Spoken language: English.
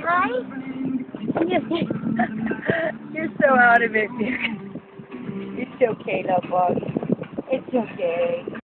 Hi. You're so out of it, dude. It's okay, love bug. It's okay.